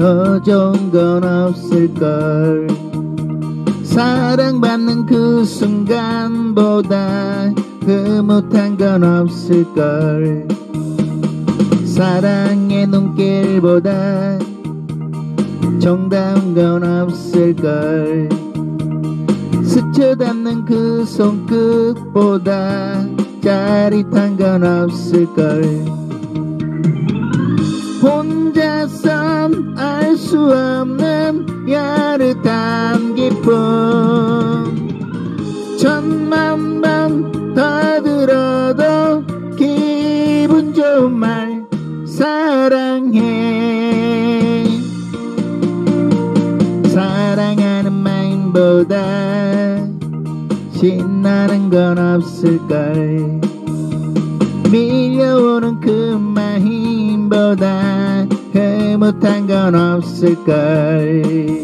더 좋은 건 없을걸. 사랑받는 그 순간보다 흐뭇한 건 없을걸. 사랑의 눈길보다 정다운 건 없을걸. 스쳐닿는 그 손끝보다 짜릿한 건 없을걸. 혼자선 알 수 없는 야릇한 기쁨. 천만 번 더 들어도 기분 좋은 말 사랑해. 사랑하는 마음보다 신나는 건 없을걸. 밀려오는 그 마음보다 흐뭇한 건 없을걸.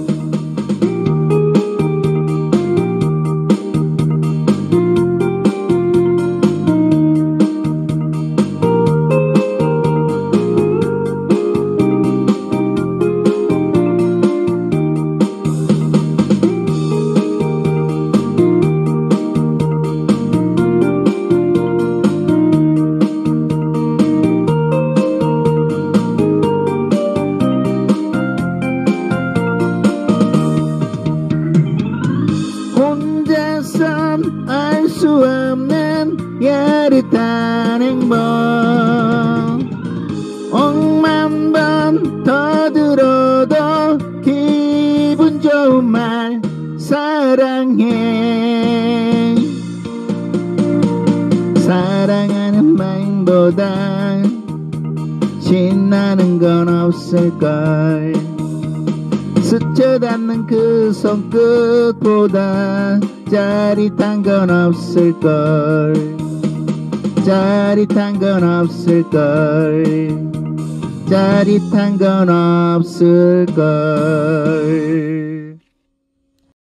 알 수 없는 야릇한 행복. 억만 번 더 들어도 기분 좋은 말 사랑해. 사랑하는 마음보다 신나는 건 없을걸. 스쳐닿는 그 손끝보다 짜릿한 건 없을걸. 짜릿한 건 없을걸. 짜릿한 건 없을걸.